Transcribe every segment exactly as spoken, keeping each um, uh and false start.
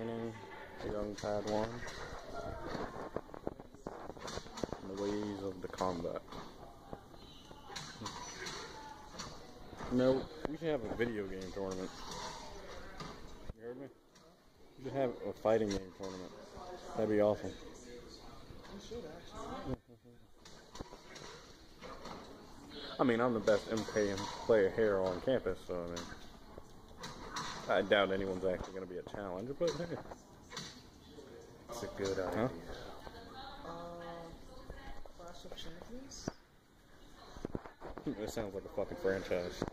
training a young Padawan in the ways of the combat. No, we should have a video game tournament. You heard me? We should have a fighting game tournament. That'd be awesome. We should actually. I mean, I'm the best M K and player here on campus, so I mean, I doubt anyone's actually going to be a challenger, but hey. It's a good idea. Huh? Uh, Clash of Champions? It sounds like a fucking franchise.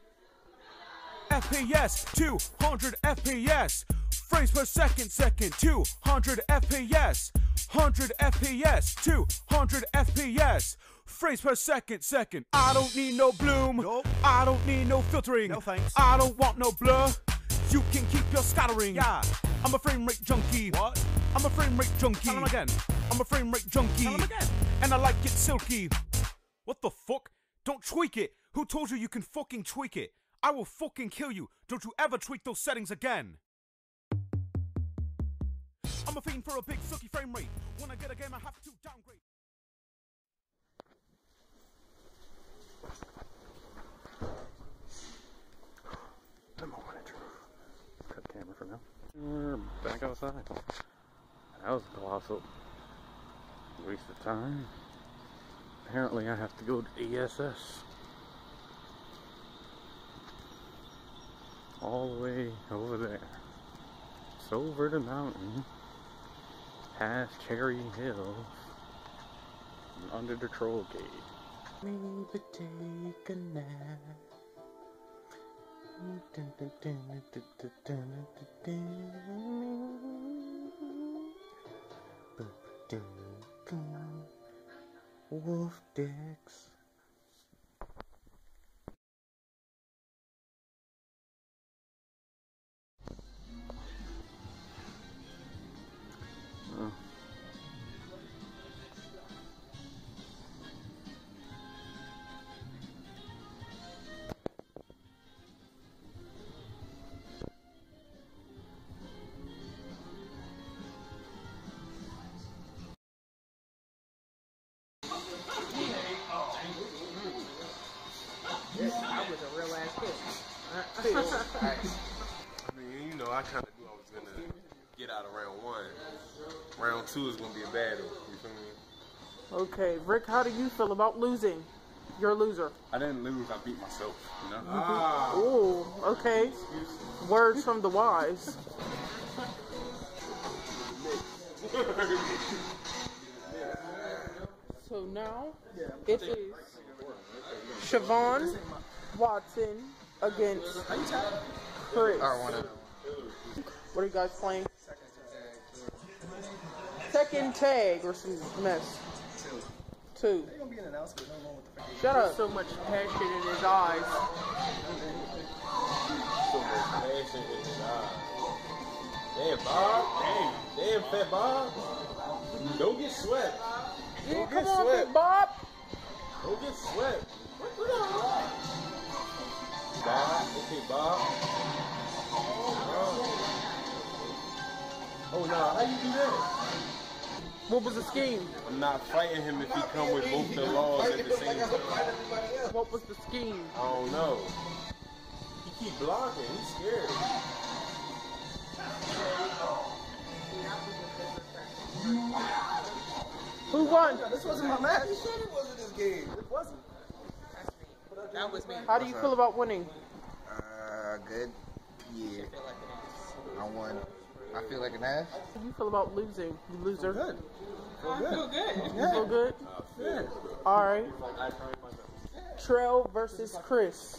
F P S, two hundred F P S, frames per second, second, two hundred F P S, one hundred F P S, two hundred F P S, frames per second, second. I don't need no bloom, nope. I don't need no filtering, no thanks. I don't want no blur, you can keep your scattering. Yeah, I'm a frame rate junkie. What? I'm a frame rate junkie. Tell him again. I'm a frame rate junkie. Tell him again. And I like it silky. What the fuck? Don't tweak it. Who told you you can fucking tweak it? I will fucking kill you. Don't you ever tweak those settings again. I'm a fiend for a big silky frame rate. When I get a game, I have to downgrade. The moment of truth. Cut the camera for now. We're back outside. That was a colossal waste of time. Apparently I have to go to E S S. All the way over there. It's over the mountain. Past Cherry Hills. And under the troll gate. Maybe take a nap. Wolf dicks. Oh. I was a real ass kid. I mean, you know, I kind of knew I was going to get out of round one. Round two is going to be a battle. You feel me? Okay, Rick, how do you feel about losing? You're a loser. I didn't lose, I beat myself, you know? Ah. Ooh, okay. Words from the wise. So now, it is Siobhan Watson against Chris. What are you guys playing? Second tag or some mess. Two. Shut up. So much passion in his eyes. So much passion in his eyes. Damn, Bob. Damn. Damn, Fat Bob. Don't get swept. Yeah, Don't come get on, swept. Big Bob. Don't get swept. Bob. Okay, Bob. Oh, no. How you do that? What was the scheme? I'm not fighting him if he come with both the laws at the same time. What was the scheme? I don't know. He keep blocking. He's scared. Who won? This wasn't my match. You said it wasn't this game. It wasn't. That was me. How do you feel about winning? Uh, good. Yeah. I won. I feel like an ass. How do you feel about losing? You loser. Good. Feel good. Feel good. You feel good? Yeah. All right. Trell versus Chris.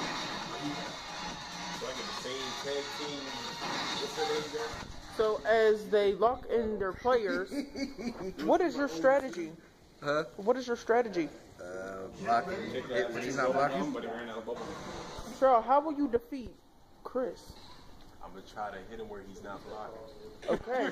So as they lock in their players, what is your strategy? Huh? What is your strategy? Uh, blocking. It, when he's not blocking. Trell, how will you defeat Chris? I'm gonna try to hit him where he's not blocking. Okay.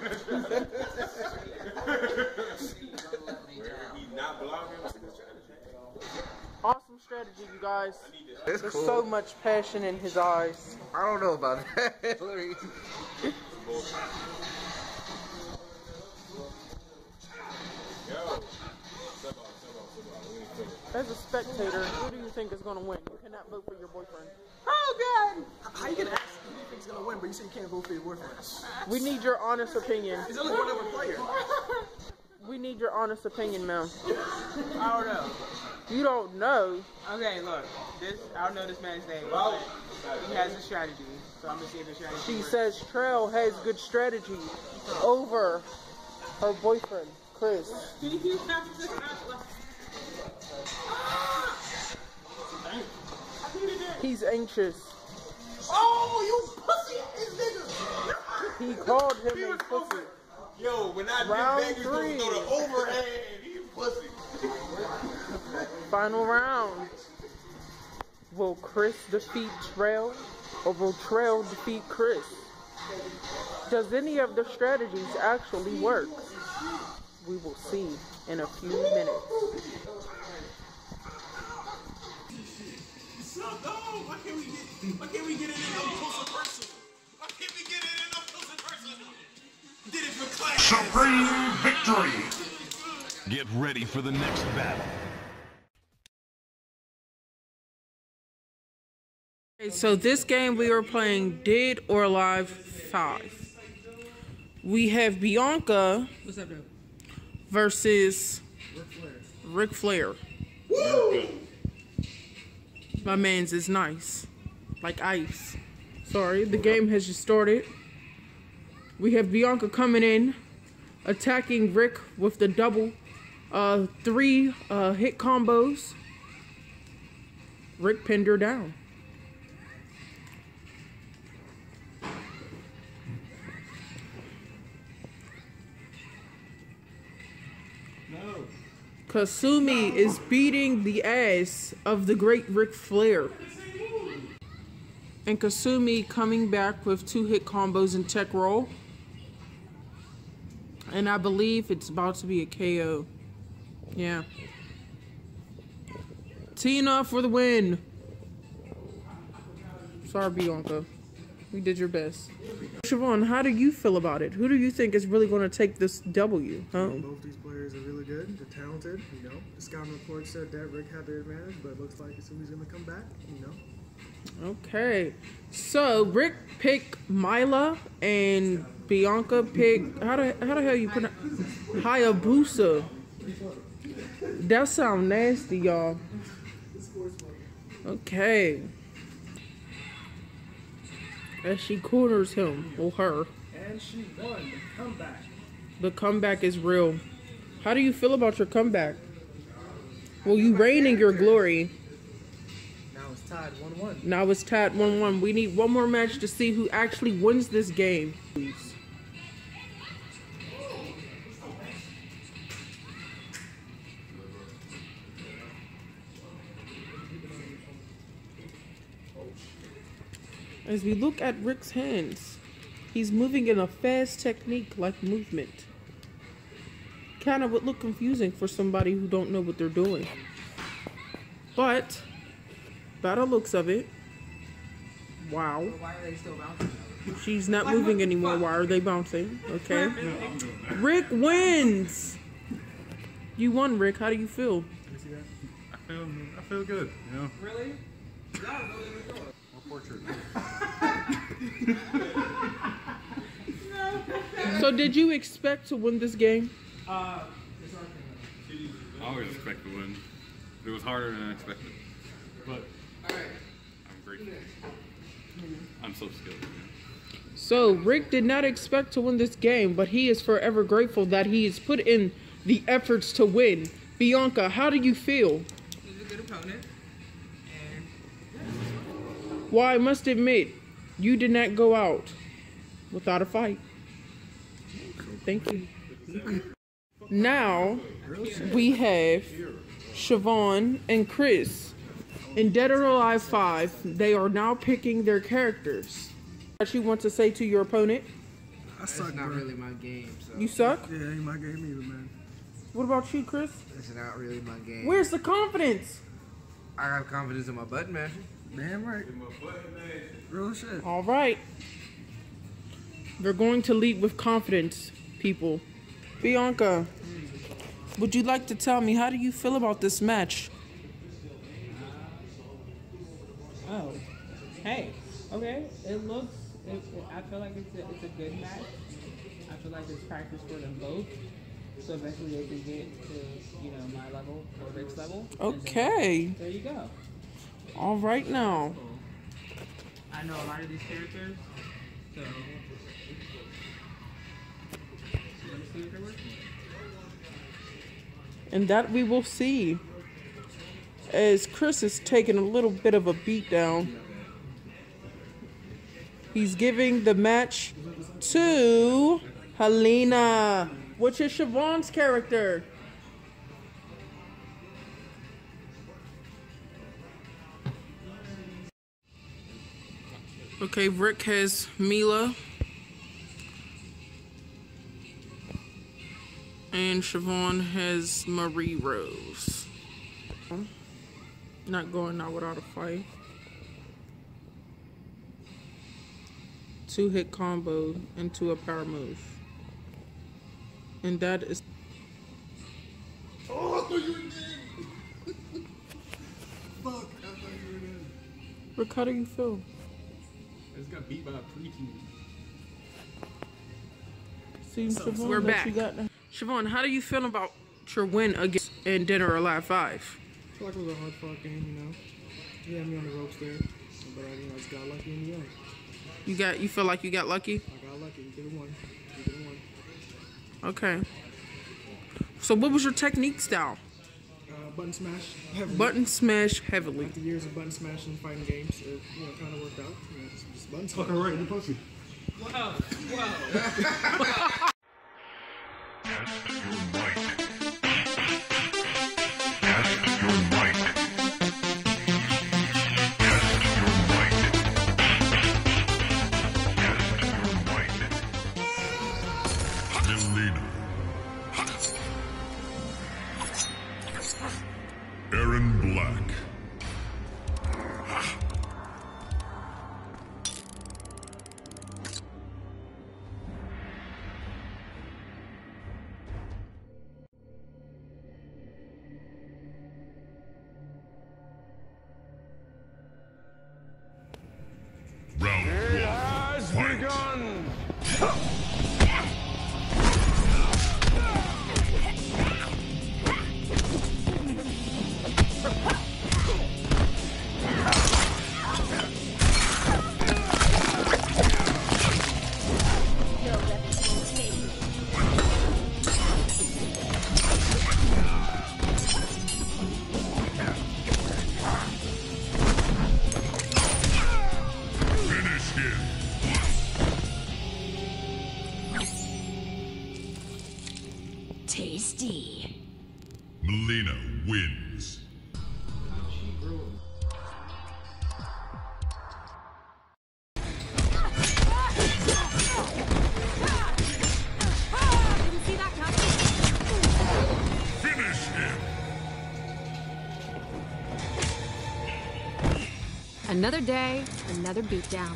Where he's not blocking. Awesome strategy, you guys. It's There's cool. so much passion in his eyes. I don't know about that. As a spectator, who do you think is going to win? You cannot vote for your boyfriend. Oh, God! How you gonna ask who you think's gonna win, but you say you can't vote for your boyfriend? We need your honest opinion. There's only one other player. We need your honest opinion, man. I don't know. You don't know. Okay, look. This I don't know this man's name, but he has a strategy. So I'm gonna see if the strategy She works. says Trail has good strategy over her boyfriend, Chris. He's anxious. Oh, you pussy ass nigga! He called him He a was pussy. over. Yo, when I Round did that, you three. supposed to go to overhand. You pussy. Final round. Will Chris defeat Trail, or will Trail defeat Chris? Does any of the strategies actually work? We will see in a few minutes. So, no, why can't we get, why can't we get it in up close and personal? Why can't we get it in up close and personal? Did it for class. Supreme victory. Get ready for the next battle. Okay, so this game we are playing Dead or Alive five. We have Bianca What's up, dude? versus Ric Flair. My man's is nice. Like ice. Sorry, the game has just started. We have Bianca coming in, attacking Rick with the double uh, three uh, hit combos. Rick pinned her down. Kasumi is beating the ass of the great Ric Flair. And Kasumi coming back with two hit combos and tech roll. And I believe it's about to be a K O. Yeah. Tina for the win. Sorry, Bianca. You did your best. Siobhan, how do you feel about it? Who do you think is really going to take this W home? Both these players are really good. They're talented, you know. The scouting report said that Rick had the advantage, but it looks like Kasumi's going to come back, you know. Okay. So, Rick picked Mila and Bianca picked... How the, how the hell you pronounce... Hayabusa. That sound nasty, y'all. Okay. As she corners him, or her. And she won the comeback. The comeback is real. How do you feel about your comeback? Well, you reign in your glory. Now it's tied one one. Now it's tied one one. We need one more match to see who actually wins this game. Please. As we look at Rick's hands, he's moving in a fast technique-like movement. Kind of would look confusing for somebody who don't know what they're doing. But, by the looks of it, wow. Why are they still bouncing? She's not moving anymore. Why are they bouncing? Okay. Rick wins! You won, Rick. How do you feel? I feel, I feel good, you know. Really? Portrait. So did you expect to win this game? I always expect to win. It was harder than I expected. But I'm grateful. I'm so skilled. You know? So Rick did not expect to win this game, but he is forever grateful that he has put in the efforts to win. Bianca, how do you feel? He's a good opponent. Well, I must admit, you did not go out without a fight. Thank you. Now, we have Siobhan and Chris. In Dead or Alive five, they are now picking their characters. What you want to say to your opponent? I suck, It's not bro. really my game, so. You suck? Yeah, ain't my game either, man. What about you, Chris? It's not really my game. Where's the confidence? I have confidence in my button masher. Damn right. Real shit. All right. They're going to lead with confidence, people. Bianca, would you like to tell me, how do you feel about this match? Oh, hey, okay. It looks, it, it, I feel like it's a, it's a good match. I feel like it's practice for them both. So eventually they can get to, you know, my level or Rick's level. Okay. Then, there you go. All right now. I know a lot of these characters, so let's see what they're working with. And that we will see. As Chris is taking a little bit of a beat down. He's giving the match to Helena, which is Siobhan's character. Okay, Rick has Mila. And Siobhan has Marie Rose. Not going out without a fight. Two hit combo into a power move. And that is... Oh, I thought you were dead! Fuck, I thought you were dead. Rick, how do you feel? I just got beat by a preteen. See, So, Siobhan, we're that back. You got... Siobhan, how do you feel about your win against in Dead or Alive five? I feel like it was a hard fought game, you know. He had me on the ropes there, but I, you know, I just got lucky in the end. You got, you feel like you got lucky? I got lucky. We could have won. We could have won. Okay. So what was your technique style? Uh, button smash heavily. Button smash heavily. After years of button smashing fighting games, it you know, kind of worked out. You know, just, just button smash. Fucking right, you pussy. Whoa, whoa. Test your might. Test your might. Test your might. Test your might. Melina. Aaron Black. Round It one. has Fight. begun! Finish him. Tasty. Melina wins. Didn't see that coming. Finish him. Another day, another beatdown.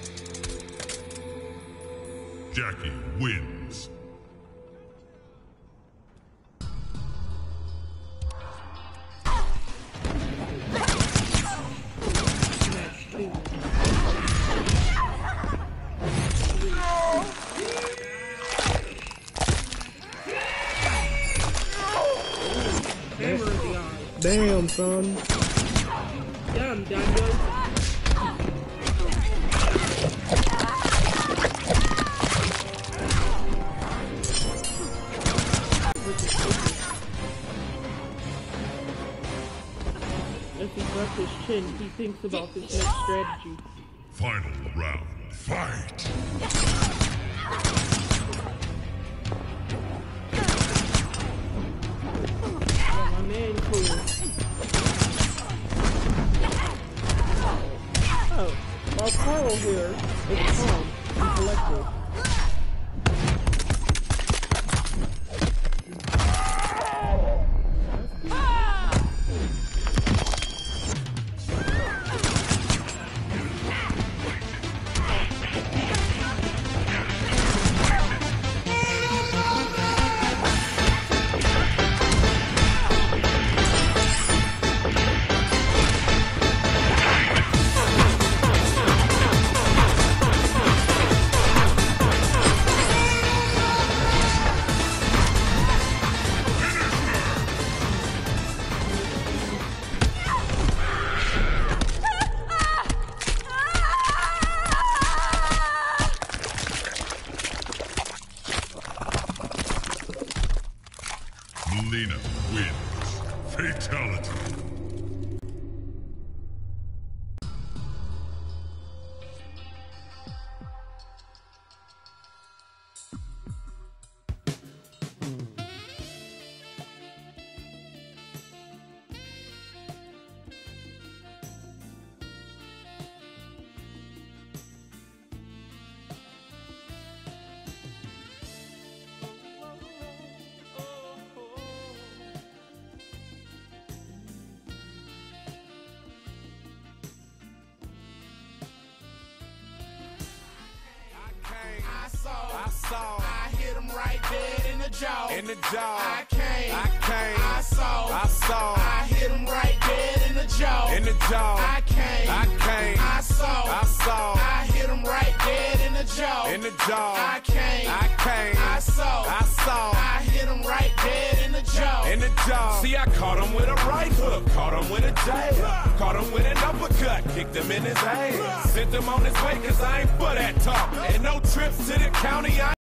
Jackie wins. Hammer in the eye. Damn, son. Damn, Daniel. As he rubs his chin, he thinks about his next strategy. Final round. Fight. Yeah, my man clear. Oh, while Carl here is calm and collected. Selena wins. Fatality. I saw, I hit him right dead in the jaw. In the jaw. I came, I came. I saw, I saw. I hit him right dead in the jaw. In the jaw. I came, I came. I saw, I saw. I hit him right dead in the jaw. In the jaw. I came, I came. I saw, I saw. I hit him right dead in the jaw. In the jaw. See, I caught him with a right hook, caught him with a jab, caught him with an uppercut, kicked him in his ass, sent him on his way, cause I ain't for that talk. And no trips to the county, I